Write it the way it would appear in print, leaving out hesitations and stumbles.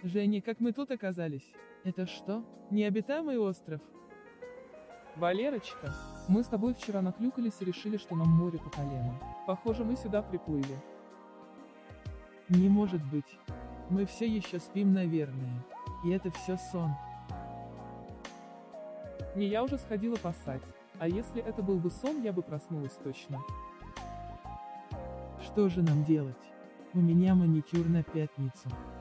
Женя, как мы тут оказались? Это что, необитаемый остров? Валерочка, мы с тобой вчера наклюкались и решили, что нам море по колено. Похоже, мы сюда приплыли. Не может быть. Мы все еще спим, наверное. И это все сон. Не, я уже сходила поссать. А если это был бы сон, я бы проснулась точно. Что же нам делать? У меня маникюр на пятницу.